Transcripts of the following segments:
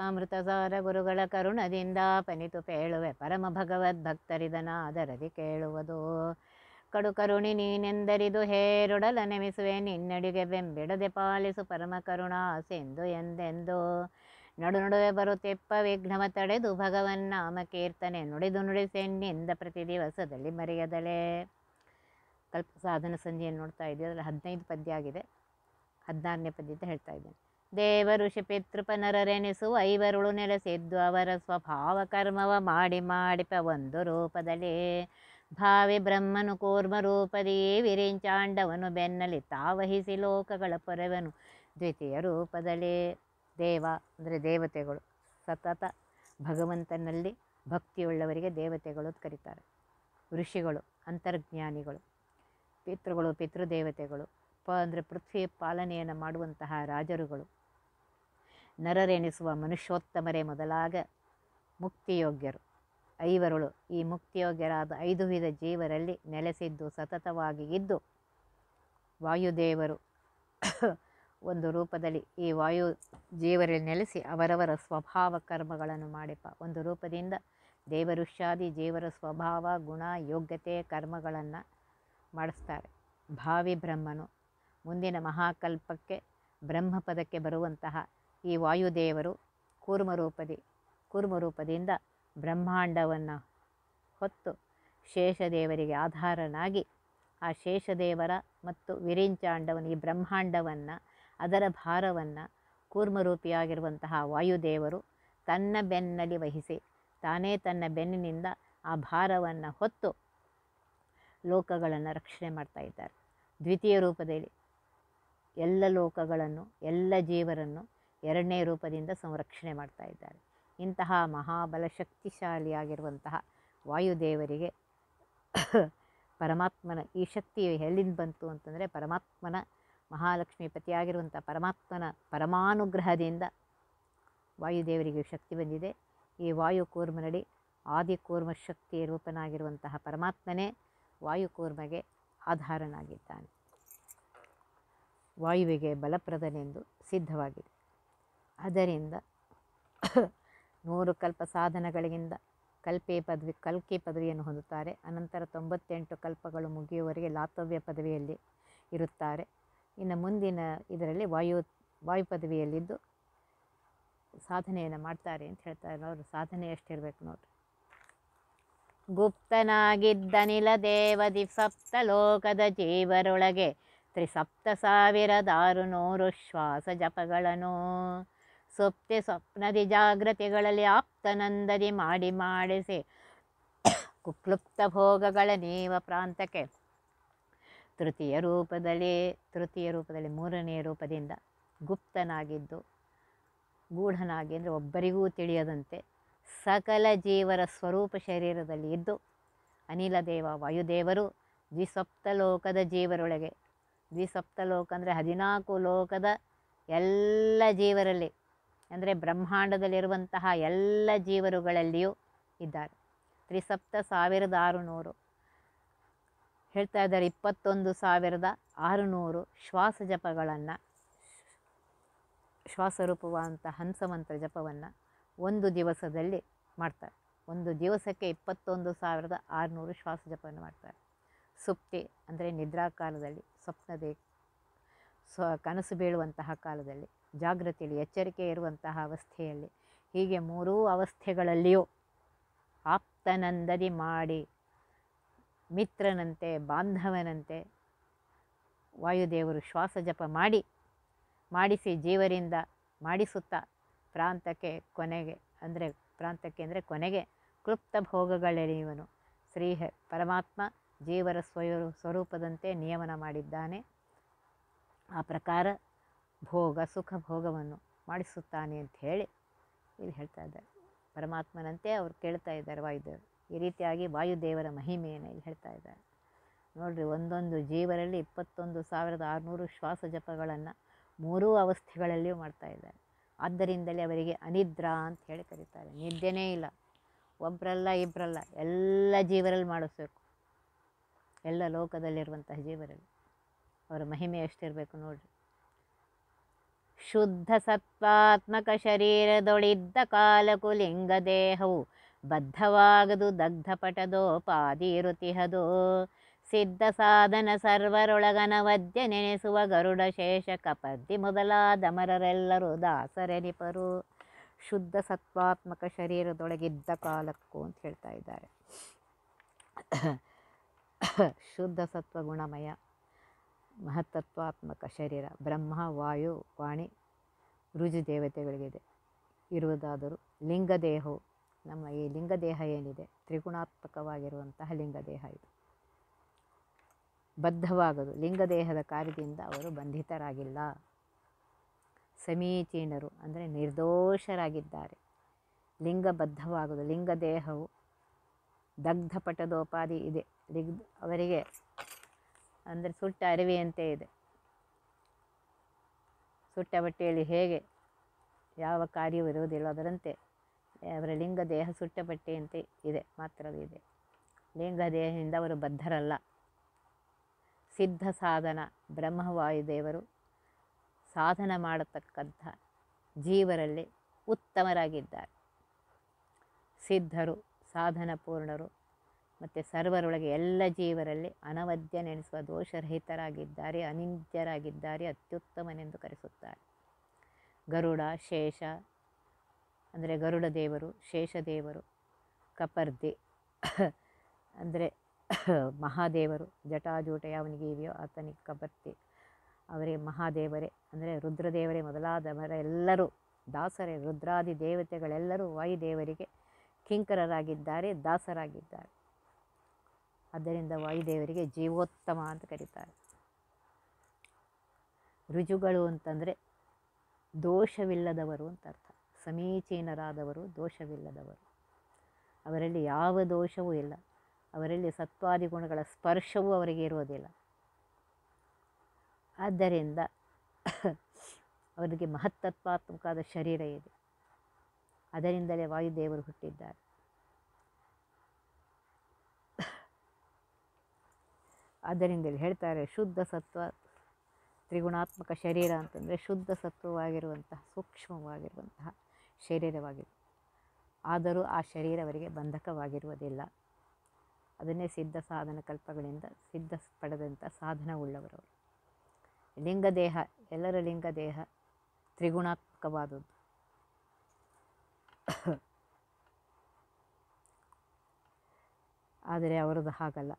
ಅಮೃತಸಾರ ಗುರುಗಳ ಕರುಣದಿಂದ ಪನಿತು ಪೇಳುವೆ ಪರಮ ಭಗವದ್ಭಕ್ತರಿದನಾದರದಿ ಕೇಳುವುದು. ಕಡು ಕರುಣಿ ನೀನೆಂದರಿದು ಹೇರೊಡಲ ನೆಮಿಸುವೆ ನಿನ್ನಡಿಗೆ ಬೆಂಬಿಡದೆ ಪಾಲಿಸು ಪರಮ ಕರುಣಾಸೆಂದು ಎಂದೆಂದು. ನಡು ನಡುವೆ ಬರುತ್ತೆಪ್ಪ ವಿಘ್ನವ ತಡೆದು ಭಗವನ್ ನಾಮ ಕೀರ್ತನೆ ನುಡಿದು ನುಡಿಸೆನ್ನಿಂದ ಪ್ರತಿ ದಿವಸದಲ್ಲಿ ಮರೆಯದಲೇ. ಕಲ್ಪ ಸಾಧನ ಸಂಧಿಯನ್ನು ನೋಡ್ತಾ ಇದ್ದೀವಿ. ಅದರಲ್ಲಿ 15 ಪದ್ಯ ಆಗಿದೆ. 16ನೇ ಪದ್ಯ ಅಂತ ಹೇಳ್ತಾ ಇದ್ದೇನೆ. ದೇವ ಋಷಿ ಪಿತೃಪ ನರರೆನಿಸುವ ಐವರುಳು ನೆಲೆಸಿದ್ದು ಅವರ ಸ್ವಭಾವ ಕರ್ಮವ ಮಾಡಿ ಮಾಡಿಪ ಒಂದು ರೂಪದಲ್ಲಿ. ಭಾವಿ ಬ್ರಹ್ಮನು ಕೂರ್ಮ ರೂಪದಿ ವಿರಿಂಚಾಂಡವನು ಬೆನ್ನಲಿ ತಾವಹಿಸಿ ಲೋಕಗಳ ಪೊರೆವನು ದ್ವಿತೀಯ ರೂಪದಲ್ಲಿ. ದೇವ ಅಂದರೆ ದೇವತೆಗಳು, ಸತತ ಭಗವಂತನಲ್ಲಿ ಭಕ್ತಿಯುಳ್ಳವರಿಗೆ ದೇವತೆಗಳು ಅಂತ ಕರೀತಾರೆ. ಋಷಿಗಳು ಅಂತರ್ಜ್ಞಾನಿಗಳು, ಪಿತೃಗಳು ಪಿತೃದೇವತೆಗಳು, ಅಂದರೆ ಪೃಥ್ವಿ ಪಾಲನೆಯನ್ನು ಮಾಡುವಂತಹ ರಾಜರುಗಳು, ನರರೆನಿಸುವ ಮನುಷ್ಯೋತ್ತಮರೇ ಮೊದಲಾಗ ಮುಕ್ತಿಯೋಗ್ಯರು ಐವರುಳು. ಈ ಮುಕ್ತಿಯೋಗ್ಯರಾದ 5 ವಿಧ ಜೀವರಲ್ಲಿ ನೆಲೆಸಿದ್ದು ಸತತವಾಗಿ ಇದ್ದು ವಾಯುದೇವರು ಒಂದು ರೂಪದಲ್ಲಿ ಈ ವಾಯು ಜೀವರಲ್ಲಿ ನೆಲೆಸಿ ಅವರವರ ಸ್ವಭಾವ ಕರ್ಮಗಳನ್ನು ಮಾಡಿಪ ಒಂದು ರೂಪದಿಂದ ದೇವಋಷ್ಯಾದಿ ಜೀವರ ಸ್ವಭಾವ ಗುಣ ಯೋಗ್ಯತೆ ಕರ್ಮಗಳನ್ನು ಮಾಡಿಸ್ತಾರೆ. ಭಾವಿ ಬ್ರಹ್ಮನು ಮುಂದಿನ ಮಹಾಕಲ್ಪಕ್ಕೆ ಬ್ರಹ್ಮಪದಕ್ಕೆ ಬರುವಂತಹ ಈ ವಾಯುದೇವರು ಕೂರ್ಮರೂಪದಿಂದ ಬ್ರಹ್ಮಾಂಡವನ್ನು ಹೊತ್ತು ಶೇಷದೇವರಿಗೆ ಆಧಾರನಾಗಿ ಆ ಶೇಷದೇವರ ಮತ್ತು ವಿರಿಂಚಾಂಡವನ್ನು ಈ ಬ್ರಹ್ಮಾಂಡವನ್ನು ಅದರ ಭಾರವನ್ನು ಕೂರ್ಮರೂಪಿಯಾಗಿರುವಂತಹ ವಾಯುದೇವರು ತನ್ನ ಬೆನ್ನಲ್ಲಿ ವಹಿಸಿ ತಾನೇ ತನ್ನ ಬೆನ್ನಿನಿಂದ ಆ ಭಾರವನ್ನು ಹೊತ್ತು ಲೋಕಗಳನ್ನು ರಕ್ಷಣೆ ಮಾಡ್ತಾ ಇದ್ದಾರೆ. ದ್ವಿತೀಯ ರೂಪದಲ್ಲಿ ಎಲ್ಲ ಲೋಕಗಳನ್ನು ಎಲ್ಲ ಜೀವರನ್ನು 2ನೇ ರೂಪದಿಂದ ಸಂರಕ್ಷಣೆ ಮಾಡ್ತಾ ಇದ್ದಾರೆ. ಇಂತಹ ಮಹಾಬಲ ಶಕ್ತಿಶಾಲಿಯಾಗಿರುವಂತಹ ವಾಯುದೇವರಿಗೆ ಪರಮಾತ್ಮನ ಈ ಶಕ್ತಿ ಎಲ್ಲಿಂದ ಬಂತು ಅಂತಂದರೆ ಪರಮಾತ್ಮನ ಮಹಾಲಕ್ಷ್ಮೀ ಪತಿಯಾಗಿರುವಂಥ ಪರಮಾತ್ಮನ ಪರಮಾನುಗ್ರಹದಿಂದ ವಾಯುದೇವರಿಗೆ ಶಕ್ತಿ ಬಂದಿದೆ. ಈ ವಾಯುಕೂರ್ಮನಡಿ ಆದಿಕೂರ್ಮ ಶಕ್ತಿ ರೂಪನಾಗಿರುವಂತಹ ಪರಮಾತ್ಮನೇ ವಾಯುಕೂರ್ಮಗೆ ಆಧಾರನಾಗಿದ್ದಾನೆ. ವಾಯುವಿಗೆ ಬಲಪ್ರದನೆಂದು ಸಿದ್ಧವಾಗಿದೆ. ಅದರಿಂದ 100 ಕಲ್ಪ ಸಾಧನಗಳಿಂದ ಕಲ್ಕಿ ಪದವಿಯನ್ನು ಹೊಂದುತ್ತಾರೆ. ಅನಂತರ 98 ಕಲ್ಪಗಳು ಮುಗಿಯುವವರೆಗೆ ಲಾತವ್ಯ ಪದವಿಯಲ್ಲಿ ಇರುತ್ತಾರೆ. ಇನ್ನು ಮುಂದಿನ ಇದರಲ್ಲಿ ವಾಯು ಪದವಿಯಲ್ಲಿದ್ದು ಸಾಧನೆಯನ್ನು ಮಾಡ್ತಾರೆ ಅಂತ ಹೇಳ್ತಾರೆ. ಅವರು ಸಾಧನೆ ಎಷ್ಟಿರಬೇಕು ನೋಡ್ರಿ. ಗುಪ್ತನಾಗಿದ್ದನಿಲ ದೇವದಿ ಸಪ್ತ ಲೋಕದ ಜೀವರೊಳಗೆ 37,600 ಶ್ವಾಸ ಜಪಗಳನ್ನು ಸುಪ್ತಿ ಸ್ವಪ್ನದಿ ಜಾಗೃತಿಗಳಲ್ಲಿ ಆಪ್ತನಂದದಿ ಮಾಡಿಸಿ ಕುಕ್ಲುಪ್ತ ಭೋಗಗಳ ನೀವ ಪ್ರಾಂತಕ್ಕೆ ತೃತೀಯ ರೂಪದಲ್ಲಿ 3ನೇ ರೂಪದಿಂದ ಗುಪ್ತನಾಗಿದ್ದು ಗೂಢನಾಗಿ ಅಂದರೆ ಒಬ್ಬರಿಗೂ ತಿಳಿಯದಂತೆ ಸಕಲ ಜೀವರ ಸ್ವರೂಪ ಶರೀರದಲ್ಲಿ ಇದ್ದು ಅನಿಲ ದೇವ ವಾಯುದೇವರು ದ್ವಿಸಪ್ತಲೋಕದ ಜೀವರೊಳಗೆ, ದ್ವಿಸಪ್ತಲೋಕ ಅಂದರೆ 14 ಲೋಕದ ಎಲ್ಲ ಜೀವರಲ್ಲಿ ಅಂದರೆ ಬ್ರಹ್ಮಾಂಡದಲ್ಲಿರುವಂತಹ ಎಲ್ಲ ಜೀವರುಗಳಲ್ಲಿಯೂ ಇದ್ದಾರೆ. 37,600 ಹೇಳ್ತಾ ಇದ್ದಾರೆ. 21,600 ಶ್ವಾಸ ಜಪಗಳನ್ನು, ಶ್ವಾಸರೂಪವಾದಂಥ ಹಂಸಮಂತ್ರ ಜಪವನ್ನು ಒಂದು ದಿವಸದಲ್ಲಿ ಮಾಡ್ತಾರೆ. ಒಂದು ದಿವಸಕ್ಕೆ 21,600 ಶ್ವಾಸ ಜಪವನ್ನು ಮಾಡ್ತಾರೆ. ಸುಪ್ತಿ ಅಂದರೆ ನಿದ್ರಾಕಾಲದಲ್ಲಿ, ಸ್ವಪ್ನದೇ ಕನಸು ಬೀಳುವಂತಹ ಕಾಲದಲ್ಲಿ, ಜಾಗೃತಿಯಲ್ಲಿ ಎಚ್ಚರಿಕೆ ಇರುವಂತಹ ಅವಸ್ಥೆಯಲ್ಲಿ, ಹೀಗೆ 3 ಅವಸ್ಥೆಗಳಲ್ಲಿಯೂ ಆಪ್ತನಂದದಿ ಮಾಡಿ ಮಿತ್ರನಂತೆ ಬಾಂಧವನಂತೆ ವಾಯುದೇವರು ಶ್ವಾಸ ಜಪ ಮಾಡಿಸಿ ಜೀವರಿಂದ ಮಾಡಿಸುತ್ತಾ ಪ್ರಾಂತಕ್ಕೆ ಕೊನೆಗೆ ಕ್ಲುಪ್ತ ಭೋಗಗಳೆಳೆಯುವನು ಶ್ರೀ ಪರಮಾತ್ಮ ಜೀವರ ಸ್ವರೂಪದಂತೆ ನಿಯಮನ ಮಾಡಿದ್ದಾನೆ. ಆ ಪ್ರಕಾರ ಸುಖ ಭೋಗವನ್ನು ಮಾಡಿಸುತ್ತಾನೆ ಅಂತ ಹೇಳಿ ಇಲ್ಲಿ ಹೇಳ್ತಾ ಇದ್ದಾರೆ. ಪರಮಾತ್ಮನಂತೆ ಅವರು ಕೇಳ್ತಾ ಇದ್ದಾರೆ ವಾಯುದೇವರು. ಈ ರೀತಿಯಾಗಿ ವಾಯುದೇವರ ಮಹಿಮೆಯನ್ನು ಇಲ್ಲಿ ಹೇಳ್ತಾ ಇದ್ದಾರೆ. ನೋಡಿರಿ, ಒಂದೊಂದು ಜೀವರಲ್ಲಿ 21,600 ಶ್ವಾಸ ಜಪಗಳನ್ನು 3 ಅವಸ್ಥೆಗಳಲ್ಲಿಯೂ ಮಾಡ್ತಾ ಇದ್ದಾರೆ. ಆದ್ದರಿಂದಲೇ ಅವರಿಗೆ ಅನಿದ್ರಾ ಅಂತ ಹೇಳಿ ಕರೀತಾರೆ. ನಿದ್ದೆನೇ ಇಲ್ಲ. ಒಬ್ಬರಲ್ಲ ಇಬ್ಬರಲ್ಲ, ಎಲ್ಲ ಜೀವರಲ್ಲಿ ಮಾಡಿಸ್ಬೇಕು. ಎಲ್ಲ ಲೋಕದಲ್ಲಿರುವಂತಹ ಜೀವರಲ್ಲಿ ಅವರ ಮಹಿಮೆ ಎಷ್ಟಿರಬೇಕು ನೋಡಿರಿ. ಶುದ್ಧ ಸತ್ವಾತ್ಮಕ ಶರೀರದೊಳಿದ್ದ ಕಾಲಕು ಲಿಂಗದೇಹವು ಬದ್ಧವಾಗದು ದಗ್ಧಪಟದೋಪಾದಿ ಇರುತಿಹದು. ಸಿದ್ಧ ಸಾಧನ ಸರ್ವರೊಳಗನವದ್ಯ ನೆನೆಸುವ ಗರುಡ ಶೇಷ ಕಪರ್ದಿ ಮೊದಲಾದ ಅಮರರೆಲ್ಲರೂ ದಾಸರೆನಿಪರು. ಶುದ್ಧ ಸತ್ವಾತ್ಮಕ ಶರೀರದೊಳಗಿದ್ದ ಕಾಲಕ್ಕೂ ಅಂತ ಹೇಳ್ತಾ ಇದ್ದಾರೆ. ಶುದ್ಧ ಸತ್ವ ಗುಣಮಯ ಮಹತ್ತತ್ವಾತ್ಮಕ ಶರೀರ ಬ್ರಹ್ಮ, ವಾಯು, ವಾಣಿ, ರುಜು ದೇವತೆಗಳಿಗಿದೆ ಇರುವುದಾದರೂ ಲಿಂಗದೇಹವು, ನಮ್ಮ ಈ ಲಿಂಗದೇಹ ಏನಿದೆ ತ್ರಿಗುಣಾತ್ಮಕವಾಗಿರುವಂತಹ ಲಿಂಗದೇಹ ಇದು ಬದ್ಧವಾಗದು. ಲಿಂಗದೇಹದ ಕಾರ್ಯದಿಂದ ಅವರು ಬಂಧಿತರಾಗಿಲ್ಲ. ಸಮೀಚೀನರು ಅಂದರೆ ನಿರ್ದೋಷರಾಗಿದ್ದಾರೆ. ಲಿಂಗಬದ್ಧವಾಗದು. ಲಿಂಗದೇಹವು ದಗ್ಧಪಟದೋಪಾದಿ ಇದೆ. ಅವರಿಗೆ ಅಂದರೆ ಸುಟ್ಟ ಅರಿವೆಯಂತೆ ಇದೆ. ಸುಟ್ಟ ಬಟ್ಟೆಯಲ್ಲಿ ಹೇಗೆ ಯಾವ ಕಾರ್ಯವೂ ಇರುವುದಿಲ್ಲ, ಅದರಂತೆ ಅವರ ಲಿಂಗದೇಹ ಸುಟ್ಟ ಬಟ್ಟೆಯಂತೆ ಇದೆ, ಮಾತ್ರವಿದೆ. ಲಿಂಗದೇಹದಿಂದ ಅವರು ಬದ್ಧರಲ್ಲ. ಸಿದ್ಧ ಸಾಧನ ಬ್ರಹ್ಮವಾಯುದೇವರು ಸಾಧನ ಮಾಡತಕ್ಕಂಥ ಜೀವರಲ್ಲಿ ಉತ್ತಮರಾಗಿದ್ದಾರೆ. ಸಿದ್ಧರು, ಸಾಧನ ಪೂರ್ಣರು ಮತ್ತು ಸರ್ವರೊಳಗೆ ಎಲ್ಲ ಜೀವರಲ್ಲಿ ಅನವದ್ಯ ನೆನೆಸುವ ದೋಷರಹಿತರಾಗಿದ್ದಾರೆ, ಅನಿಂದ್ಯರಾಗಿದ್ದಾರೆ, ಅತ್ಯುತ್ತಮನೆಂದು ಕರೆಸುತ್ತಾರೆ. ಗರುಡ, ಶೇಷ ಅಂದರೆ ಗರುಡ ದೇವರು, ಶೇಷದೇವರು, ಕಪರ್ದಿ ಅಂದರೆ ಮಹಾದೇವರು, ಜಟಾಜೂಟ ಯಾವನಿಗೆ ಇವೆಯೋ ಆತನಿಗೆ ಕಪರ್ದಿ, ಅವರಿಗೆ ಮಹಾದೇವರೇ ಅಂದರೆ ರುದ್ರದೇವರೇ ಮೊದಲಾದವರ ಎಲ್ಲರೂ ದಾಸರೇ. ರುದ್ರಾದಿ ದೇವತೆಗಳೆಲ್ಲರೂ ವಾಯುದೇವರಿಗೆ ಕಿಂಕರರಾಗಿದ್ದಾರೆ, ದಾಸರಾಗಿದ್ದಾರೆ. ಆದ್ದರಿಂದ ವಾಯುದೇವರಿಗೆ ಜೀವೋತ್ತಮ ಅಂತ ಕರೀತಾರೆ. ರುಜುಗಳು ಅಂತಂದರೆ ದೋಷವಿಲ್ಲದವರು ಅಂತ ಅರ್ಥ. ಸಮೀಚೀನರಾದವರು, ದೋಷವಿಲ್ಲದವರು. ಅವರಲ್ಲಿ ಯಾವ ದೋಷವೂ ಇಲ್ಲ. ಅವರಲ್ಲಿ ಸತ್ವಾದಿ ಗುಣಗಳ ಸ್ಪರ್ಶವೂ ಅವರಿಗೆ ಇರುವುದಿಲ್ಲ. ಆದ್ದರಿಂದ ಅವರಿಗೆ ಮಹತ್ತತ್ವಾತ್ಮಕವಾದ ಶರೀರ ಇದೆ. ಅದರಿಂದಲೇ ವಾಯುದೇವರು ಹುಟ್ಟಿದ್ದಾರೆ. ಆದ್ದರಿಂದಲೇ ಹೇಳ್ತಾರೆ ಶುದ್ಧ ಸತ್ವ ತ್ರಿಗುಣಾತ್ಮಕ ಶರೀರ ಅಂತಂದರೆ ಶುದ್ಧ ಸತ್ವವಾಗಿರುವಂತಹ ಸೂಕ್ಷ್ಮವಾಗಿರುವಂತಹ ಶರೀರವಾಗಿದೆ. ಆದರೂ ಆ ಶರೀರ ಅವರಿಗೆ ಬಂಧಕವಾಗಿರುವುದಿಲ್ಲ. ಅದನ್ನೇ ಸಿದ್ಧ ಸಾಧನ ಕಲ್ಪಗಳಿಂದ ಸಿದ್ಧ ಪಡೆದಂಥ ಸಾಧನವುಳ್ಳವರವರು. ಲಿಂಗದೇಹ, ಎಲ್ಲರ ಲಿಂಗದೇಹ ತ್ರಿಗುಣಾತ್ಮಕವಾದದ್ದು. ಆದರೆ ಅವರದ್ದು ಹಾಗಲ್ಲ.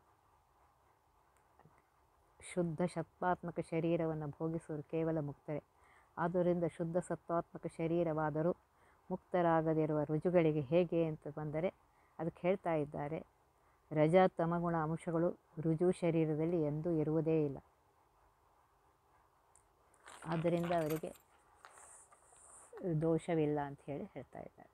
ಶುದ್ಧ ಸತ್ವಾತ್ಮಕ ಶರೀರವನ್ನು ಭೋಗಿಸುವರು ಕೇವಲ ಮುಕ್ತರೇ. ಆದ್ದರಿಂದ ಶುದ್ಧ ಸತ್ವಾತ್ಮಕ ಶರೀರವಾದರೂ ಮುಕ್ತರಾಗದಿರುವ ರುಜುಗಳಿಗೆ ಹೇಗೆ ಅಂತ ಬಂದರೆ ಅದಕ್ಕೆ ಹೇಳ್ತಾ ಇದ್ದಾರೆ, ರಜ ತಮಗುಣ ಅಂಶಗಳು ರುಜು ಶರೀರದಲ್ಲಿ ಎಂದೂ ಇರುವುದೇ ಇಲ್ಲ. ಆದ್ದರಿಂದ ಅವರಿಗೆ ದೋಷವಿಲ್ಲ ಅಂತ ಹೇಳಿ ಹೇಳ್ತಾ ಇದ್ದಾರೆ.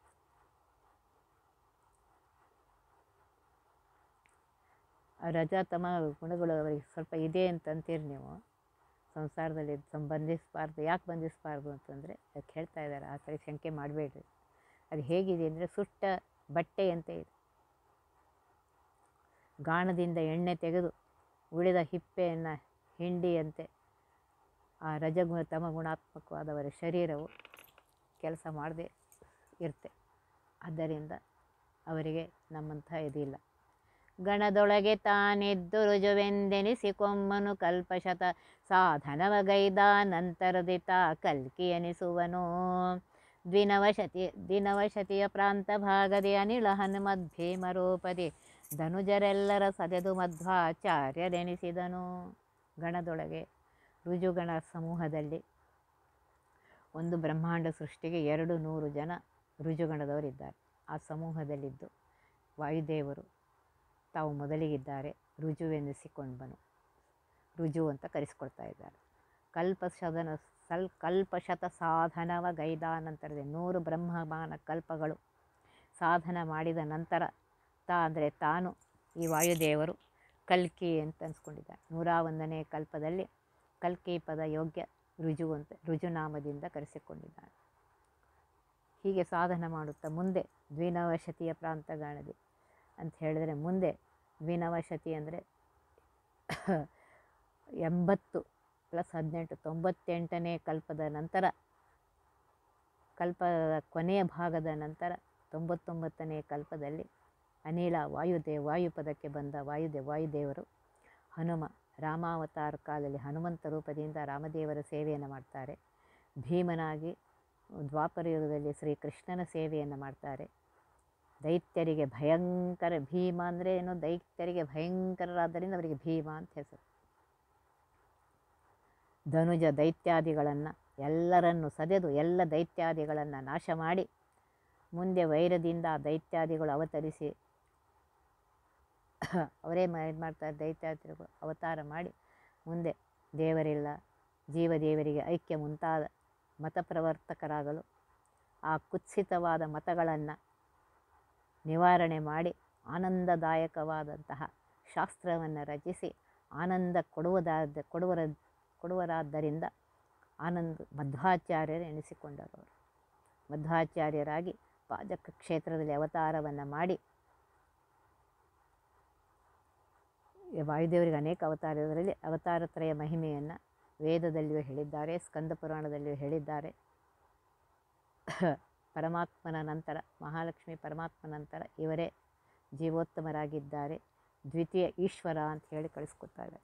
ರಜತಮ ಗುಣಗಳು ಅವರಿಗೆ ಸ್ವಲ್ಪ ಇದೆ ಅಂತಂತೀರಿ ನೀವು. ಸಂಸಾರದಲ್ಲಿ ಬಂಧಿಸಬಾರ್ದು. ಯಾಕೆ ಬಂಧಿಸಬಾರ್ದು ಅಂತಂದರೆ ಅದಕ್ಕೆ ಹೇಳ್ತಾ ಇದ್ದಾರೆ, ಆ ಕಡೆ ಶಂಕೆ ಮಾಡಬೇಡ್ರಿ. ಅದು ಹೇಗಿದೆ ಅಂದರೆ ಸುಟ್ಟ ಬಟ್ಟೆಯಂತೆ ಇದೆ. ಗಾಣದಿಂದ ಎಣ್ಣೆ ತೆಗೆದು ಉಳಿದ ಹಿಪ್ಪೆಯನ್ನು ಹಿಂಡಿಯಂತೆ ಆ ರಜಗುಣ ತಮಗುಣಾತ್ಮಕವಾದವರ ಶರೀರವು ಕೆಲಸ ಮಾಡದೆ ಇರುತ್ತೆ. ಆದ್ದರಿಂದ ಅವರಿಗೆ ನಮ್ಮಂಥ ಇದಿಲ್ಲ. ಗಣದೊಳಗೆ ತಾನಿದ್ದು ರುಜುವೆಂದೆನಿಸಿಕೊಮ್ಮನು ಕಲ್ಪಶತ ಸಾಧನವಗೈದ ನಂತರದಿತ ಕಲ್ಕಿ ಎನಿಸುವನು. ದಿನವಶತಿಯ ಪ್ರಾಂತ ಭಾಗದಿ ಅನಿಳ ಹನುಮದ್ಭೀಮರೂಪದಿ ಧನುಜರೆಲ್ಲರ ಸದೆದು ಮಧ್ವಾಚಾರ್ಯರೆನಿಸಿದನು. ಗಣದೊಳಗೆ ರುಜುಗಣ ಸಮೂಹದಲ್ಲಿ ಒಂದು ಬ್ರಹ್ಮಾಂಡ ಸೃಷ್ಟಿಗೆ 200 ಜನ ರುಜುಗಣದವರಿದ್ದಾರೆ. ಆ ಸಮೂಹದಲ್ಲಿದ್ದು ವಾಯುದೇವರು ತಾವು ಮೊದಲಿಗಿದ್ದಾರೆ, ರುಜುವೆನಿಸಿಕೊಂಡನು. ರುಜು ಅಂತ ಕರೆಸಿಕೊಳ್ತಾ ಇದ್ದಾರೆ. ಕಲ್ಪಶತ ಸಾಧನವ ಗೈದ ನಂತರದೆ 100 ಬ್ರಹ್ಮಮಾನ ಕಲ್ಪಗಳು ಸಾಧನ ಮಾಡಿದ ನಂತರ ಅಂದರೆ ತಾನು ಈ ವಾಯುದೇವರು ಕಲ್ಕಿ ಅಂತ ಅನ್ಸ್ಕೊಂಡಿದ್ದಾರೆ. 101ನೇ ಕಲ್ಪದಲ್ಲಿ ಕಲ್ಕಿ ಪದ ಯೋಗ್ಯ ರುಜು ಅಂತ ರುಜುನಾಮದಿಂದ ಕರೆಸಿಕೊಂಡಿದ್ದಾನೆ. ಹೀಗೆ ಸಾಧನ ಮಾಡುತ್ತಾ ಮುಂದೆ ದ್ವಿನವಶತಿಯ ಪ್ರಾಂತಗಾಣದಿ ಅಂತ ಹೇಳಿದರೆ, ಮುಂದೆ ದ್ವಿನವಶತಿ ಅಂದರೆ 80 ಪ್ಲಸ್ 18 98ನೇ ಕಲ್ಪದ ನಂತರ, ಕಲ್ಪದ ಕೊನೆಯ ಭಾಗದ ನಂತರ 99ನೇ ಕಲ್ಪದಲ್ಲಿ ಅನಿಲ ವಾಯುಪದಕ್ಕೆ ಬಂದ ವಾಯುದೇವರು ಹನುಮ ರಾಮಾವತಾರ ಕಾಲದಲ್ಲಿ ಹನುಮಂತ ರೂಪದಿಂದ ರಾಮದೇವರ ಸೇವೆಯನ್ನು ಮಾಡ್ತಾರೆ. ಭೀಮನಾಗಿ ದ್ವಾಪರ ಯುಗದಲ್ಲಿ ಶ್ರೀಕೃಷ್ಣನ ಸೇವೆಯನ್ನು ಮಾಡ್ತಾರೆ. ದೈತ್ಯರಿಗೆ ಭಯಂಕರ, ಭೀಮ ಅಂದರೆ ಏನು, ದೈತ್ಯರಿಗೆ ಭಯಂಕರರಾದ್ದರಿಂದ ಅವರಿಗೆ ಭೀಮ ಅಂತ ಹೆಸರು. ಧನುಜ ದೈತ್ಯಾದಿಗಳನ್ನು ಎಲ್ಲರನ್ನು ಸದೆದು ಎಲ್ಲ ದೈತ್ಯಾದಿಗಳನ್ನು ನಾಶ ಮಾಡಿ ಮುಂದೆ ವೈರದಿಂದ ದೈತ್ಯಾದಿಗಳು ಅವತರಿಸಿ ಅವರೇ ಇದು ಮಾಡ್ತಾರೆ. ದೈತ್ಯಾದಿಗಳು ಅವತಾರ ಮಾಡಿ ಮುಂದೆ ದೇವರಿಲ್ಲ, ಜೀವದೇವರಿಗೆ ಐಕ್ಯ ಮುಂತಾದ ಮತಪ್ರವರ್ತಕರಾಗಲು ಆ ಕುತ್ಸಿತವಾದ ಮತಗಳನ್ನು ನಿವಾರಣೆ ಮಾಡಿ ಆನಂದದಾಯಕವಾದಂತಹ ಶಾಸ್ತ್ರವನ್ನು ರಚಿಸಿ ಆನಂದ ಕೊಡುವರಾದ್ದರಿಂದ ಮಧ್ವಾಚಾರ್ಯರು ಎನಿಸಿಕೊಂಡರು. ಮಧ್ವಾಚಾರ್ಯರಾಗಿ ಪಾಜಕ ಕ್ಷೇತ್ರದಲ್ಲಿ ಅವತಾರವನ್ನು ಮಾಡಿ, ವಾಯುದೇವರಿಗೆ ಅನೇಕ ಅವತಾರ ಇರೋದರಲ್ಲಿ ಅವತಾರತ್ರಯ ಮಹಿಮೆಯನ್ನು ವೇದದಲ್ಲಿಯೂ ಹೇಳಿದ್ದಾರೆ, ಸ್ಕಂದ ಪುರಾಣದಲ್ಲಿಯೂ ಹೇಳಿದ್ದಾರೆ. ಪರಮಾತ್ಮನ ನಂತರ, ಮಹಾಲಕ್ಷ್ಮಿ ಪರಮಾತ್ಮನ ನಂತರ ಇವರೇ ಜೀವೋತ್ತಮರಾಗಿದ್ದಾರೆ, ದ್ವಿತೀಯ ಈಶ್ವರ ಅಂತ ಹೇಳಿ ಕಳಿಸ್ಕೊತಾರೆ.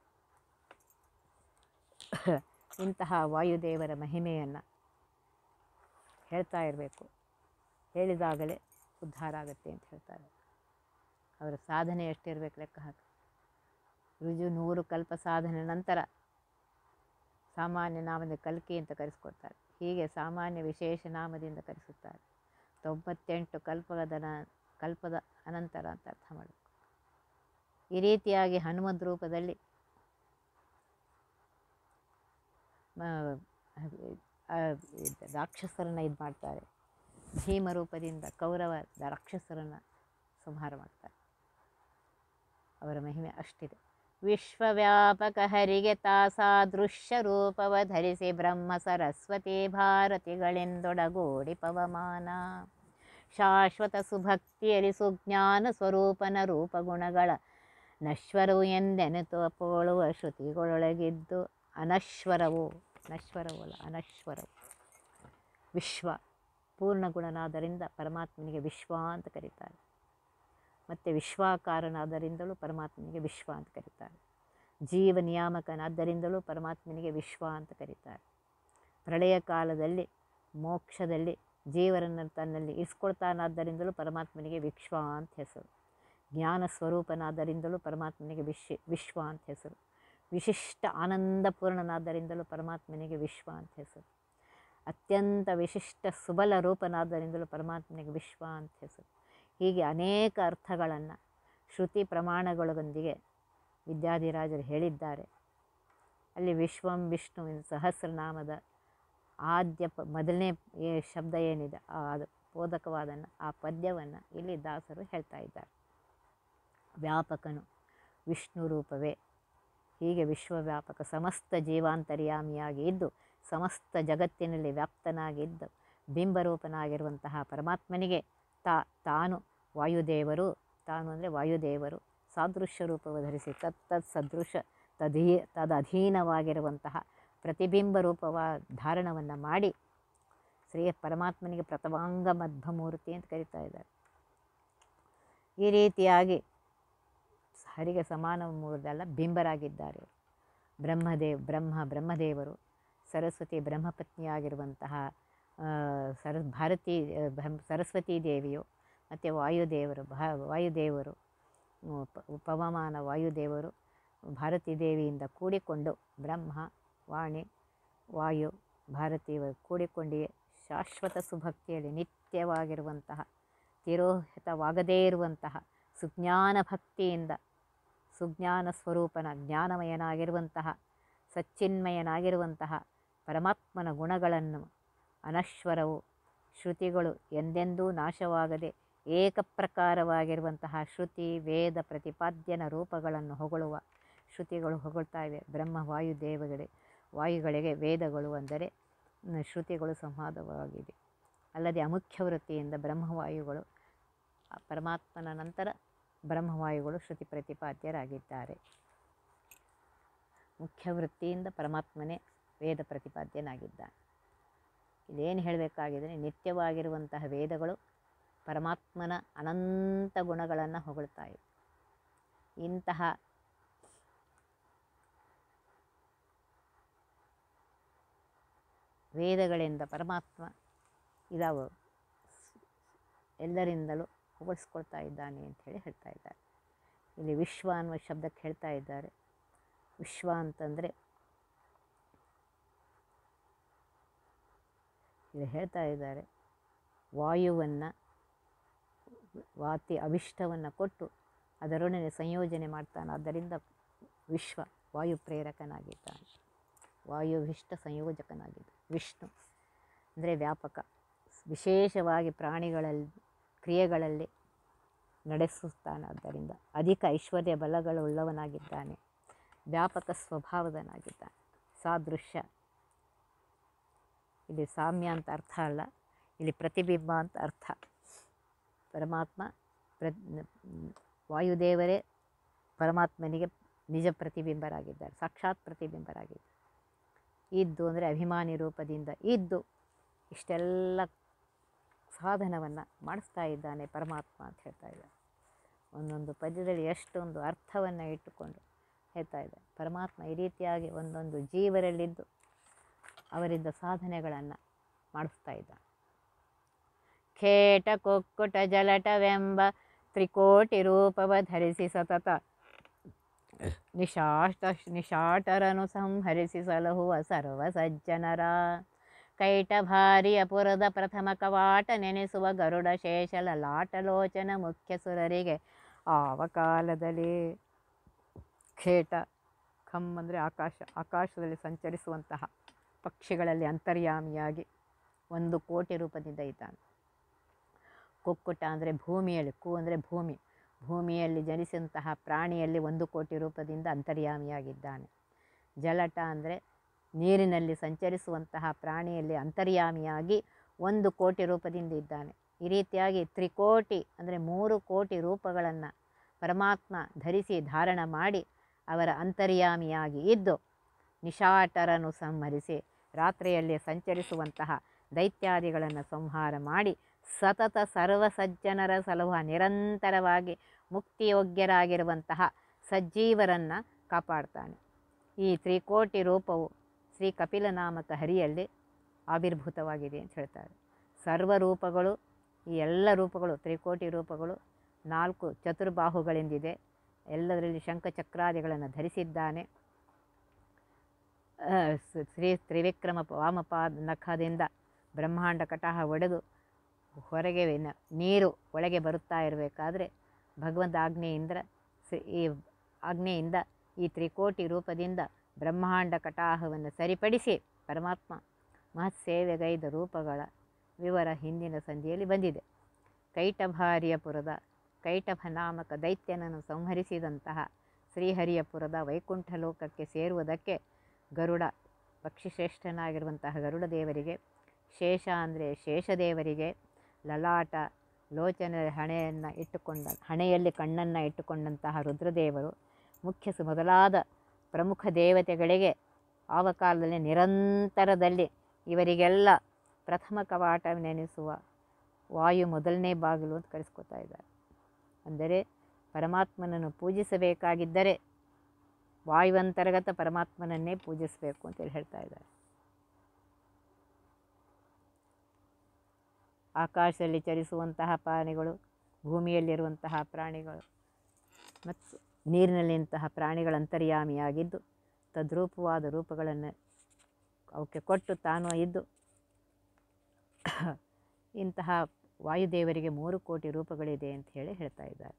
ಇಂತಹ ವಾಯುದೇವರ ಮಹಿಮೆಯನ್ನು ಹೇಳ್ತಾ ಇರಬೇಕು, ಹೇಳಿದಾಗಲೇ ಉದ್ಧಾರ ಆಗುತ್ತೆ ಅಂತ ಹೇಳ್ತಾರೆ. ಅವರ ಸಾಧನೆ ಎಷ್ಟಿರಬೇಕು ಲೆಕ್ಕ ಹಾಕಿ. ರುಜು 100 ಕಲ್ಪ ಸಾಧನೆ ನಂತರ ಸಾಮಾನ್ಯ ನಾಮದ ಕಲ್ಕಿ ಅಂತ ಕರೆಸ್ಕೊಡ್ತಾರೆ. ಹೀಗೆ ಸಾಮಾನ್ಯ ವಿಶೇಷ ನಾಮದಿಂದ ಕರೆಸುತ್ತಾರೆ. 98 ಕಲ್ಪದ ಅನಂತರ ಅಂತ ಅರ್ಥ ಮಾಡಬೇಕು. ಈ ರೀತಿಯಾಗಿ ಹನುಮದ್ ರೂಪದಲ್ಲಿ ರಾಕ್ಷಸರನ್ನು ಇದು ಮಾಡ್ತಾರೆ. ಭೀಮ ರೂಪದಿಂದ ಕೌರವ ರಾಕ್ಷಸರನ್ನು ಸಂಹಾರ ಮಾಡ್ತಾರೆ. ಅವರ ಮಹಿಮೆ ಅಷ್ಟಿದೆ. ವಿಶ್ವವ್ಯಾಪಕ ಹರಿಗೆ ತಾಸಾದೃಶ್ಯ ರೂಪವ ಧರಿಸಿ ಬ್ರಹ್ಮ ಸರಸ್ವತಿ ಭಾರತಿಗಳೆಂದೊಡಗೂಡಿ ಪವಮಾನ ಶಾಶ್ವತ ಸುಭಕ್ತಿಯಲಿ ಸುಜ್ಞಾನ ಸ್ವರೂಪನ ರೂಪಗುಣಗಳ ನಶ್ವರವು ಎಂದೆನಿತು ಅಪೋಳುವ ಶ್ರುತಿಗಳೊಳಗಿದ್ದು ಅನಶ್ವರವು ಅಲ್ಲ ಅನಶ್ವರವು. ವಿಶ್ವ ಪೂರ್ಣಗುಣನಾದರಿಂದ ಪರಮಾತ್ಮನಿಗೆ ವಿಶ್ವ ಅಂತ ಕರೀತಾರೆ. ಮತ್ತು ವಿಶ್ವಾಕಾರನಾದ್ದರಿಂದಲೂ ಪರಮಾತ್ಮನಿಗೆ ವಿಶ್ವ ಅಂತ ಕರೀತಾರೆ. ಜೀವ ನಿಯಾಮಕನಾದ್ದರಿಂದಲೂ ಪರಮಾತ್ಮನಿಗೆ ವಿಶ್ವ ಅಂತ ಕರೀತಾರೆ. ಪ್ರಳಯ ಕಾಲದಲ್ಲಿ ಮೋಕ್ಷದಲ್ಲಿ ಜೀವರನ್ನು ತನ್ನಲ್ಲಿ ಇರಿಸ್ಕೊಳ್ತಾನಾದ್ದರಿಂದಲೂ ಪರಮಾತ್ಮನಿಗೆ ವಿಶ್ವ ಅಂತ ಹೆಸರು. ಜ್ಞಾನ ಸ್ವರೂಪನಾದ್ದರಿಂದಲೂ ಪರಮಾತ್ಮನಿಗೆ ವಿಶ್ವ ಅಂತ ಹೆಸರು. ವಿಶಿಷ್ಟ ಆನಂದಪೂರ್ಣನಾದ್ದರಿಂದಲೂ ಪರಮಾತ್ಮನಿಗೆ ವಿಶ್ವ ಅಂತ ಹೆಸರು. ಅತ್ಯಂತ ವಿಶಿಷ್ಟ ಸುಬಲ ರೂಪನಾದ್ದರಿಂದಲೂ ಪರಮಾತ್ಮನಿಗೆ ವಿಶ್ವ ಅಂತ ಹೆಸರು. ಹೀಗೆ ಅನೇಕ ಅರ್ಥಗಳನ್ನು ಶ್ರುತಿ ಪ್ರಮಾಣಗಳೊಂದಿಗೆ ವಿದ್ಯಾಧಿರಾಜರು ಹೇಳಿದ್ದಾರೆ. ಅಲ್ಲಿ ವಿಶ್ವಂ ವಿಷ್ಣುವಿನ ಸಹಸ್ರನಾಮದ ಮೊದಲನೇ ಶಬ್ದ ಏನಿದೆ ಅದು ಬೋಧಕವಾದನ್ನು, ಆ ಪದ್ಯವನ್ನು ಇಲ್ಲಿ ದಾಸರು ಹೇಳ್ತಾ ಇದ್ದಾರೆ. ವ್ಯಾಪಕನು ವಿಷ್ಣು ರೂಪವೇ. ಹೀಗೆ ವಿಶ್ವವ್ಯಾಪಕ ಸಮಸ್ತ ಜೀವಾಂತರ್ಯಾಮಿಯಾಗಿ ಇದ್ದು ಸಮಸ್ತ ಜಗತ್ತಿನಲ್ಲಿ ವ್ಯಾಪ್ತನಾಗಿದ್ದು ಬಿಂಬರೂಪನಾಗಿರುವಂತಹ ಪರಮಾತ್ಮನಿಗೆ ತಾನು ವಾಯುದೇವರು, ತಾನು ಅಂದರೆ ವಾಯುದೇವರು ಸಾದೃಶ್ಯ ರೂಪವ ಧರಿಸಿ ತದಧೀನವಾಗಿರುವಂತಹ ಪ್ರತಿಬಿಂಬ ರೂಪವ ಧಾರಣವನ್ನು ಮಾಡಿ ಶ್ರೀ ಪರಮಾತ್ಮನಿಗೆ ಪ್ರಥಮಾಂಗ ಮಧ್ವಮೂರ್ತಿ ಅಂತ ಕರೀತಾ ಇದ್ದಾರೆ. ಈ ರೀತಿಯಾಗಿ ಹರಿಗೆ ಸಮಾನ ಮೂರ್ದಲ್ಲ ಬ್ರಹ್ಮರಾಗಿದ್ದಾರೆ. ಬ್ರಹ್ಮದೇವರು, ಸರಸ್ವತಿ ಬ್ರಹ್ಮಪತ್ನಿಯಾಗಿರುವಂತಹ ಸರಸ್ವತೀ ದೇವಿಯು ಮತ್ತು ವಾಯುದೇವರು ಪವಮಾನ ವಾಯುದೇವರು ಭಾರತೀ ದೇವಿಯಿಂದ ಕೂಡಿಕೊಂಡು ಬ್ರಹ್ಮ, ವಾಣಿ, ವಾಯು, ಭಾರತೀಯವರು ಕೂಡಿಕೊಂಡಿಯೇ ಶಾಶ್ವತ ಸುಭಕ್ತಿಯಲ್ಲಿ ನಿತ್ಯವಾಗಿರುವಂತಹ ತಿರೋಹಿತವಾಗದೇ ಇರುವಂತಹ ಸುಜ್ಞಾನ ಭಕ್ತಿಯಿಂದ ಸುಜ್ಞಾನ ಸ್ವರೂಪನ ಜ್ಞಾನಮಯನಾಗಿರುವಂತಹ ಸಚ್ಚಿನ್ಮಯನಾಗಿರುವಂತಹ ಪರಮಾತ್ಮನ ಗುಣಗಳನ್ನು ಅನಶ್ವರವು ಶ್ರುತಿಗಳು ಎಂದೆಂದೂ ನಾಶವಾಗದೆ ಏಕಪ್ರಕಾರವಾಗಿರುವಂತಹ ಶ್ರುತಿ ವೇದ ಪ್ರತಿಪಾದ್ಯನ ರೂಪಗಳನ್ನು ಹೊಗಳುವ ಶ್ರುತಿಗಳು ಹೊಗಳ್ತಾ ಇವೆ. ಬ್ರಹ್ಮ ವಾಯುಗಳಿಗೆ ವೇದಗಳು ಅಂದರೆ ಶ್ರುತಿಗಳು ಸಂವಾದವಾಗಿದೆ. ಅಲ್ಲದೆ ಅಮುಖ್ಯ ವೃತ್ತಿಯಿಂದ ಬ್ರಹ್ಮವಾಯುಗಳು ಪರಮಾತ್ಮನ ನಂತರ ಬ್ರಹ್ಮವಾಯುಗಳು ಶ್ರುತಿ ಪ್ರತಿಪಾದ್ಯರಾಗಿದ್ದಾರೆ. ಮುಖ್ಯ ವೃತ್ತಿಯಿಂದ ಪರಮಾತ್ಮನೇ ವೇದ ಪ್ರತಿಪಾದ್ಯನಾಗಿದ್ದಾನೆ. ಇದೇನು ಹೇಳಬೇಕಾಗಿದ್ರೆ, ನಿತ್ಯವಾಗಿರುವಂತಹ ವೇದಗಳು ಪರಮಾತ್ಮನ ಅನಂತ ಗುಣಗಳನ್ನು ಹೊಗಳ್ತಾ ಇವೆ. ಇಂತಹ ವೇದಗಳಿಂದ ಪರಮಾತ್ಮ ಇದಾವ ಎಲ್ಲರಿಂದಲೂ ಹೊಗಳಿಸ್ಕೊಳ್ತಾ ಇದ್ದಾನೆ ಅಂಥೇಳಿ ಹೇಳ್ತಾ ಇದ್ದಾರೆ. ಇಲ್ಲಿ ವಿಶ್ವ ಅನ್ನುವ ಶಬ್ದಕ್ಕೆ ಹೇಳ್ತಾ ಇದ್ದಾರೆ. ವಿಶ್ವ ಅಂತಂದರೆ ಇಲ್ಲಿ ಹೇಳ್ತಾ ಇದ್ದಾರೆ, ವಾಯುವನ್ನು ವಾತಿ ಅವಿಷ್ಟವನ್ನು ಕೊಟ್ಟು ಅದರೊಡನೆ ಸಂಯೋಜನೆ ಮಾಡ್ತಾನೆ. ಆದ್ದರಿಂದ ವಿಶ್ವ ವಾಯು ಪ್ರೇರಕನಾಗಿದ್ದಾನೆ, ವಾಯುವಿಷ್ಟ ಸಂಯೋಜಕನಾಗಿದ್ದ ವಿಷ್ಣು ಅಂದರೆ ವ್ಯಾಪಕ, ವಿಶೇಷವಾಗಿ ಪ್ರಾಣಿಗಳಲ್ಲಿ ಕ್ರಿಯೆಗಳಲ್ಲಿ ನಡೆಸುತ್ತಾನೆ. ಆದ್ದರಿಂದ ಅಧಿಕ ಐಶ್ವರ್ಯ ಬಲಗಳುಳ್ಳವನಾಗಿದ್ದಾನೆ, ವ್ಯಾಪಕ ಸ್ವಭಾವದನಾಗಿದ್ದಾನೆ. ಸಾದೃಶ್ಯ ಇಲ್ಲಿ ಸಾಮ್ಯ ಅಂತ ಅರ್ಥ ಅಲ್ಲ, ಇಲ್ಲಿ ಪ್ರತಿಬಿಂಬ ಅಂತ ಅರ್ಥ. ಪರಮಾತ್ಮ ವಾಯುದೇವರೇ ಪರಮಾತ್ಮನಿಗೆ ನಿಜ ಪ್ರತಿಬಿಂಬರಾಗಿದ್ದಾರೆ, ಸಾಕ್ಷಾತ್ ಪ್ರತಿಬಿಂಬರಾಗಿದ್ದಾರೆ. ಇದ್ದು ಅಂದರೆ ಅಭಿಮಾನಿ ರೂಪದಿಂದ ಇದ್ದು ಇಷ್ಟೆಲ್ಲ ಸಾಧನವನ್ನು ಮಾಡಿಸ್ತಾ ಇದ್ದಾನೆ ಪರಮಾತ್ಮ ಅಂತ ಹೇಳ್ತಾ ಇದ್ದಾರೆ. ಒಂದೊಂದು ಪದ್ಯದಲ್ಲಿ ಎಷ್ಟೊಂದು ಅರ್ಥವನ್ನು ಇಟ್ಟುಕೊಂಡು ಹೇಳ್ತಾ ಇದ್ದಾರೆ. ಪರಮಾತ್ಮ ಈ ರೀತಿಯಾಗಿ ಒಂದೊಂದು ಜೀವರಲ್ಲಿದ್ದು ಅವರಿಂದ ಸಾಧನೆಗಳನ್ನು ಮಾಡಿಸ್ತಾ ಇದ್ದಾನೆ. ಖೇಟ ಕುಕ್ಕುಟ ಜಲಟವೆಂಬ ತ್ರಿಕೋಟಿ ರೂಪವ ಧರಿಸಿ ಸತತ ನಿಶಾಟರನು ಸಂಹರಿಸಿ ಸಲಹುವ ಸರ್ವ ಸಜ್ಜನರ. ಕೈಟಭಾರಿಯ ಪುರದ ಪ್ರಥಮ ಕವಾಟ ನೆನೆಸುವ ಗರುಡ ಶೇಷಲ ಲಾಟಲೋಚನ ಮುಖ್ಯ ಸುರರಿಗೆ ಆವ ಕಾಲದಲ್ಲಿ. ಖೇಟ ಖಮ್ ಅಂದರೆ ಆಕಾಶ, ಆಕಾಶದಲ್ಲಿ ಸಂಚರಿಸುವಂತಹ ಪಕ್ಷಿಗಳಲ್ಲಿ ಅಂತರ್ಯಾಮಿಯಾಗಿ 1 ಕೋಟಿ ರೂಪದಿಂದ ಇದ್ದಾನೆ. ಕುಕ್ಕುಟ ಅಂದರೆ ಭೂಮಿಯಲ್ಲಿ, ಕು ಅಂದರೆ ಭೂಮಿ, ಭೂಮಿಯಲ್ಲಿ ಜನಿಸಿದಂತಹ ಪ್ರಾಣಿಯಲ್ಲಿ 1 ಕೋಟಿ ರೂಪದಿಂದ ಅಂತರ್ಯಾಮಿಯಾಗಿದ್ದಾನೆ. ಜಲಟ ಅಂದರೆ ನೀರಿನಲ್ಲಿ ಸಂಚರಿಸುವಂತಹ ಪ್ರಾಣಿಯಲ್ಲಿ ಅಂತರ್ಯಾಮಿಯಾಗಿ 1 ಕೋಟಿ ರೂಪದಿಂದ ಇದ್ದಾನೆ. ಈ ರೀತಿಯಾಗಿ ತ್ರಿಕೋಟಿ ಅಂದರೆ 3 ಕೋಟಿ ರೂಪಗಳನ್ನು ಪರಮಾತ್ಮ ಧರಿಸಿ ಧಾರಣ ಮಾಡಿ ಅವರ ಅಂತರ್ಯಾಮಿಯಾಗಿ ಇದ್ದು ನಿಶಾಟರನ್ನು ಸಂಹರಿಸಿ ರಾತ್ರಿಯಲ್ಲಿ ಸಂಚರಿಸುವಂತಹ ದೈತ್ಯಾದಿಗಳನ್ನು ಸಂಹಾರ ಮಾಡಿ ಸತತ ಸರ್ವ ಸಜ್ಜನರ ಸಲುಹ ನಿರಂತರವಾಗಿ ಮುಕ್ತಿಯೋಗ್ಯರಾಗಿರುವಂತಹ ಸಜ್ಜೀವರನ್ನು ಕಾಪಾಡ್ತಾನೆ. ಈ ತ್ರಿಕೋಟಿ ರೂಪವು ಶ್ರೀ ಕಪಿಲ ನಾಮಕ ಹರಿಯಲ್ಲಿ ಆವಿರ್ಭೂತವಾಗಿದೆ ಅಂತ ಹೇಳ್ತಾರೆ. ಸರ್ವರೂಪಗಳು, ಈ ಎಲ್ಲ ರೂಪಗಳು ತ್ರಿಕೋಟಿ ರೂಪಗಳು 4 ಚತುರ್ಬಾಹುಗಳಿಂದಿದೆ. ಎಲ್ಲದರಲ್ಲಿ ಶಂಖಚಕ್ರಾದಿಗಳನ್ನು ಧರಿಸಿದ್ದಾನೆ. ಶ್ರೀ ತ್ರಿವಿಕ್ರಮ ವಾಮಪಾದ ನಖದಿಂದ ಬ್ರಹ್ಮಾಂಡ ಕಟಾಹ ಒಡೆದು ಹೊರಗೆ ನೀರು ಒಳಗೆ ಬರುತ್ತಾ ಇರಬೇಕಾದ್ರೆ ಭಗವಂತ ಆಜ್ಞೆಯಿಂದ ಈ ತ್ರಿಕೋಟಿ ರೂಪದಿಂದ ಬ್ರಹ್ಮಾಂಡ ಕಟಾಹವನ್ನು ಸರಿಪಡಿಸಿ ಪರಮಾತ್ಮ ಮಹತ್ಸೇವೆಗೈದ ರೂಪಗಳ ವಿವರ ಹಿಂದಿನ ಸಂಧಿಯಲ್ಲಿ ಬಂದಿದೆ. ಕೈಟಭಾರಿಯಪುರದ ಕೈಟಭ ನಾಮಕ ದೈತ್ಯನನ್ನು ಸಂಹರಿಸಿದಂತಹ ಶ್ರೀಹರಿಯಪುರದ ವೈಕುಂಠ ಲೋಕಕ್ಕೆ ಸೇರುವುದಕ್ಕೆ ಗರುಡ, ಪಕ್ಷಿಶ್ರೇಷ್ಠನಾಗಿರುವಂತಹ ಗರುಡ ದೇವರಿಗೆ, ಶೇಷ ಅಂದರೆ ಶೇಷದೇವರಿಗೆ, ಲಲಾಟ ಲೋಚನ ಹಣೆಯಲ್ಲಿ ಕಣ್ಣನ್ನು ಇಟ್ಟುಕೊಂಡಂತಹ ರುದ್ರದೇವರು, ಮೊದಲಾದ ಪ್ರಮುಖ ದೇವತೆಗಳಿಗೆ ಆವ ಕಾಲದಲ್ಲಿ ನಿರಂತರದಲ್ಲಿ ಇವರಿಗೆಲ್ಲ ಪ್ರಥಮ ಕವಾಟ ನೆನೆಸುವ ವಾಯು ಮೊದಲನೇ ಬಾಗಿಲು ಅಂತ ಕರೆಸ್ಕೊತಾ ಇದ್ದಾರೆ. ಅಂದರೆ ಪರಮಾತ್ಮನನ್ನು ಪೂಜಿಸಬೇಕಾಗಿದ್ದರೆ ವಾಯುವಂತರ್ಗತ ಪರಮಾತ್ಮನನ್ನೇ ಪೂಜಿಸಬೇಕು ಅಂತೇಳಿ ಹೇಳ್ತಾ ಇದ್ದಾರೆ. ಆಕಾಶದಲ್ಲಿ ಚಲಿಸುವಂತಹ ಪ್ರಾಣಿಗಳು, ಭೂಮಿಯಲ್ಲಿರುವಂತಹ ಪ್ರಾಣಿಗಳು ಮತ್ತು ನೀರಿನಲ್ಲಿಂತಹ ಪ್ರಾಣಿಗಳ ಅಂತರ್ಯಾಮಿಯಾಗಿದ್ದು ತದ್ರೂಪವಾದ ರೂಪಗಳನ್ನು ಅವಕ್ಕೆ ಕೊಟ್ಟು ತಾನು ಇದ್ದು ಇಂತಹ ವಾಯುದೇವರಿಗೆ 3 ಕೋಟಿ ರೂಪಗಳಿದೆ ಅಂತ ಹೇಳಿ ಹೇಳ್ತಾ ಇದ್ದಾರೆ.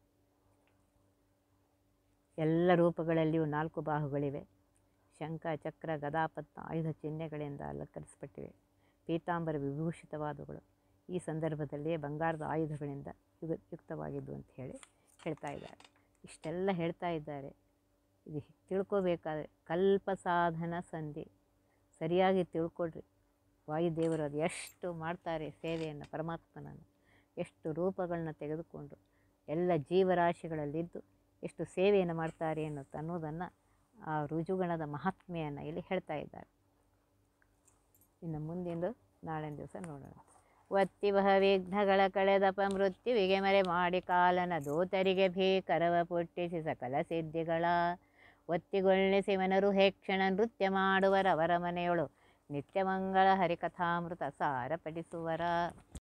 ಎಲ್ಲ ರೂಪಗಳಲ್ಲಿಯೂ 4 ಬಾಹುಗಳಿವೆ. ಶಂಖ, ಚಕ್ರ, ಗದಾಪದ್ಮ ಆಯುಧ ಚಿಹ್ನೆಗಳಿಂದ ಅಲಂಕರಿಸಲ್ಪಟ್ಟಿವೆ. ಪೀತಾಂಬರ ವಿಭೂಷಿತವಾದಗಳು ಈ ಸಂದರ್ಭದಲ್ಲಿ ಬಂಗಾರದ ಆಯುಧಗಳಿಂದ ಯುಕ್ತವಾಗಿದ್ದು ಅಂತ ಹೇಳಿ ಹೇಳ್ತಾ ಇದ್ದಾರೆ. ಇಷ್ಟೆಲ್ಲ ಹೇಳ್ತಾ ಇದ್ದಾರೆ. ಇದು ತಿಳ್ಕೋಬೇಕಾದ್ರೆ ಕಲ್ಪ ಸಾಧನ ಸಂಧಿ ಸರಿಯಾಗಿ ತಿಳ್ಕೊಳ್ರಿ. ವಾಯುದೇವರು ಅದು ಎಷ್ಟು ಮಾಡ್ತಾರೆ ಸೇವೆಯನ್ನು, ಪರಮಾತ್ಮನನ್ನು ಎಷ್ಟು ರೂಪಗಳನ್ನ ತೆಗೆದುಕೊಂಡು ಎಲ್ಲ ಜೀವರಾಶಿಗಳಲ್ಲಿದ್ದು ಎಷ್ಟು ಸೇವೆಯನ್ನು ಮಾಡ್ತಾರೆ ಅನ್ನೋದನ್ನು ಆ ರುಜುಗಣದ ಮಹಾತ್ಮೆಯನ್ನು ಇಲ್ಲಿ ಹೇಳ್ತಾ ಇದ್ದಾರೆ. ಇನ್ನು ಮುಂದಿಂದು ನಾಳಿನ ದಿವಸ ನೋಡೋಣ. ಒತ್ತಿ ಬಹ ವಿಘ್ನಗಳ ಕಳೆದಪ ಮೃತ್ಯುವಿಗೆ ಮರೆ ಮಾಡಿ ಕಾಲನ ದೂತರಿಗೆ ಭೀಕರವ ಪುಟ್ಟಿಸಿ ಸಕಲ ಸಿದ್ಧಿಗಳ ಒತ್ತಿಗೊಳ್ಳಿಸಿ ಮನರು ಹೇಕ್ಷಣ ನೃತ್ಯ ಮಾಡುವರವರ ಮನೆಯೊಳು ನಿತ್ಯ ಮಂಗಳ ಹರಿಕಥಾಮೃತ ಸಾರ ಪಡಿಸುವರ.